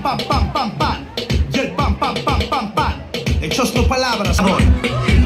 pam, pam, pam, pam. Y el pam, pam, pam, pam, pam. Hechos no palabras, amor.